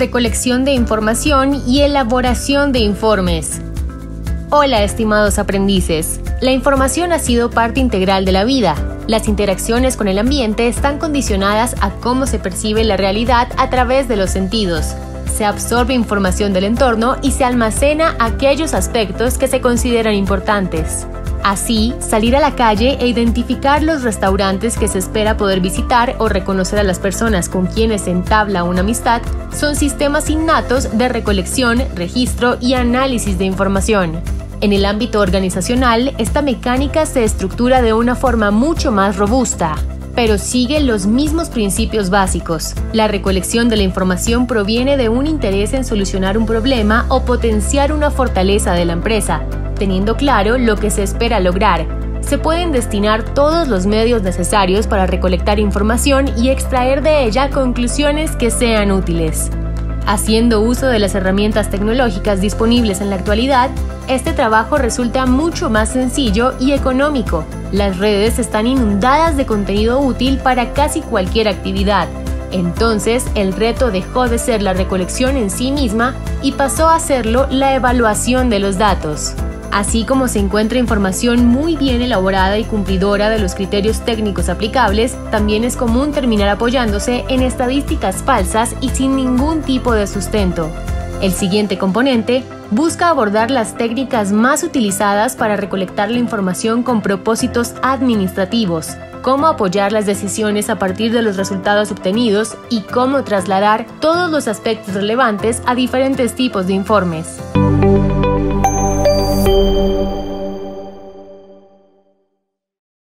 recolección de información y elaboración de informes. Hola, estimados aprendices. La información ha sido parte integral de la vida. Las interacciones con el ambiente están condicionadas a cómo se percibe la realidad a través de los sentidos. Se absorbe información del entorno y se almacena aquellos aspectos que se consideran importantes. Así, salir a la calle e identificar los restaurantes que se espera poder visitar o reconocer a las personas con quienes se entabla una amistad son sistemas innatos de recolección, registro y análisis de información. En el ámbito organizacional, esta mecánica se estructura de una forma mucho más robusta, pero sigue los mismos principios básicos. La recolección de la información proviene de un interés en solucionar un problema o potenciar una fortaleza de la empresa, teniendo claro lo que se espera lograr. Se pueden destinar todos los medios necesarios para recolectar información y extraer de ella conclusiones que sean útiles. Haciendo uso de las herramientas tecnológicas disponibles en la actualidad, este trabajo resulta mucho más sencillo y económico. Las redes están inundadas de contenido útil para casi cualquier actividad. Entonces, el reto dejó de ser la recolección en sí misma y pasó a serlo la evaluación de los datos. Así como se encuentra información muy bien elaborada y cumplidora de los criterios técnicos aplicables, también es común terminar apoyándose en estadísticas falsas y sin ningún tipo de sustento. El siguiente componente busca abordar las técnicas más utilizadas para recolectar la información con propósitos administrativos, cómo apoyar las decisiones a partir de los resultados obtenidos y cómo trasladar todos los aspectos relevantes a diferentes tipos de informes.